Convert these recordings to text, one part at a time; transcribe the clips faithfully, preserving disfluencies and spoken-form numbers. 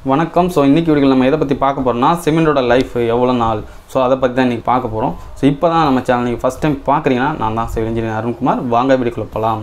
வணக்கம். ஸோ இன்றைக்கி வீடியோவில் நம்ம எதை பற்றி பார்க்க போகிறோம்னா சிமெண்டோட லைஃப் எவ்வளோ நாள். ஸோ அதை பற்றி தான் இன்றைக்கி பார்க்க போகிறோம். ஸோ இப்போ தான் நம்ம சேனல் நீங்கள் ஃபஸ்ட் டைம் பார்க்குறீங்கன்னா நான் தான் சிவில் இன்ஜினியர் அருண் குமார். வாங்க வீடியோக்குள்ள போகலாம்.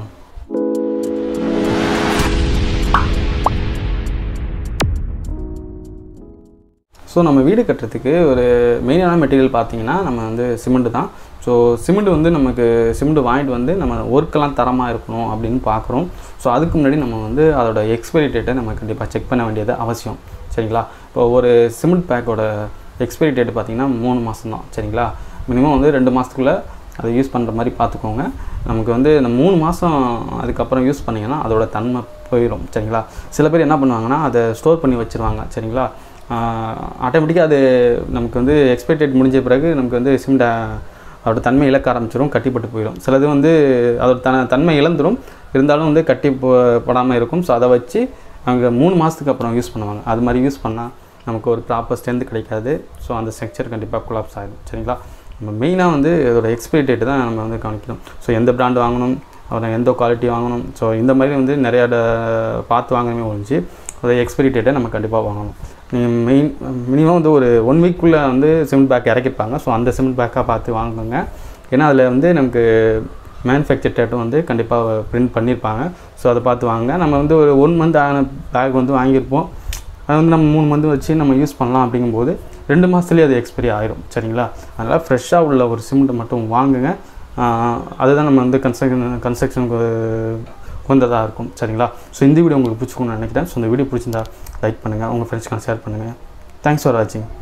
ஸோ நம்ம வீடு கட்டுறதுக்கு ஒரு மெயினான மெட்டீரியல் பார்த்திங்கன்னா நம்ம வந்து சிமெண்ட்டு தான். ஸோ சிமெண்ட் வந்து நமக்கு சிமெண்ட் வாங்கிட்டு வந்து நம்ம ஒர்க்கெல்லாம் தரமாக இருக்கணும் அப்படின்னு பார்க்குறோம். ஸோ அதுக்கு முன்னாடி நம்ம வந்து அதோட எக்ஸ்பைரி டேட்டை நம்ம கண்டிப்பாக செக் பண்ண வேண்டியது அவசியம். சரிங்களா? இப்போ ஒரு சிமெண்ட் பேக்கோட எக்ஸ்பைரி டேட்டு பார்த்திங்கன்னா மூணு மாதம் தான். சரிங்களா? மினிமம் வந்து ரெண்டு மாதத்துக்குள்ளே அதை யூஸ் பண்ணுற மாதிரி பார்த்துக்கோங்க. நமக்கு வந்து இந்த மூணு மாதம் அதுக்கப்புறம் யூஸ் பண்ணிங்கன்னா அதோட தன்மை போயிடும். சரிங்களா? சில பேர் என்ன பண்ணுவாங்கன்னா அதை ஸ்டோர் பண்ணி வச்சுருவாங்க. சரிங்களா? ஆட்டோமேட்டிக்காக அது நமக்கு வந்து எக்ஸ்பைரி டேட் முடிஞ்ச பிறகு நமக்கு வந்து சிமெண்ட் அதோட தன்மை இழக்க ஆரம்பிச்சிடும், கட்டிப்பட்டு போயிடும். சிலது வந்து அதோட த தன்மை இழந்துடும், இருந்தாலும் வந்து கட்டி படாமல் இருக்கும். ஸோ அதை வச்சு அவங்க மூணு மாதத்துக்கு அப்புறம் யூஸ் பண்ணுவாங்க. அது மாதிரி யூஸ் பண்ணால் நமக்கு ஒரு ப்ராப்பர் ஸ்ட்ரென்த் கிடைக்காது. ஸோ அந்த ஸ்ட்ரக்சர் கண்டிப்பாக கொலாப்ஸ் ஆகிடும். சரிங்களா? நம்ம மெயினாக வந்து அதோட எக்ஸ்பைரி டேட்டு தான் நம்ம வந்து கவனிக்கணும். ஸோ எந்த பிராண்டு வாங்கணும், அப்புறம் எந்த குவாலிட்டி வாங்கணும், ஸோ இந்த மாதிரி வந்து நிறையா பார்த்து வாங்கணுமே ஒழிஞ்சு அதோட எக்ஸ்பைரி டேட்டை நம்ம கண்டிப்பாக வாங்கணும். நீங்கள் மெயின் மினிமம் வந்து ஒரு ஒன் வீக்குள்ளே வந்து சிமெண்ட் பேக் இறக்கிப்பாங்க. ஸோ அந்த சிமெண்ட் பேக்காக பார்த்து வாங்குங்க. ஏன்னா அதில் வந்து நமக்கு மேனுஃபேக்சர் டேட்டும் வந்து கண்டிப்பாக பிரிண்ட் பண்ணியிருப்பாங்க. ஸோ அதை பார்த்து வாங்க. நம்ம வந்து ஒரு ஒன் மந்த் ஆன பேக் வந்து வாங்கியிருப்போம், அதை வந்து நம்ம மூணு மந்த் வச்சு நம்ம யூஸ் பண்ணலாம். அப்படிங்கும்போது ரெண்டு மாதத்துலேயே அது எக்ஸ்பைரி ஆயிரும். சரிங்களா? அதனால் ஃப்ரெஷ்ஷாக உள்ள ஒரு சிமெண்ட்டை மட்டும் வாங்குங்க. அதுதான் நம்ம வந்து கன்ஸ்ட்ரக்ஷன் கன்ஸ்ட்ரக்ஷனுக்கு வந்ததாக இருக்கும். சரிங்களா? ஸோ இந்த வீடியோ உங்களுக்கு பிடிச்சிக்கணும்னு நினைக்கிறேன். ஸோ இந்த வீடியோ பிடிச்சிருந்தா லைக் பண்ணுங்கள், உங்கள் ஃப்ரெண்ட்ஸ்க்கு ஷேர் பண்ணுங்கள். தேங்க்ஸ் ஃபார் வாட்சிங்.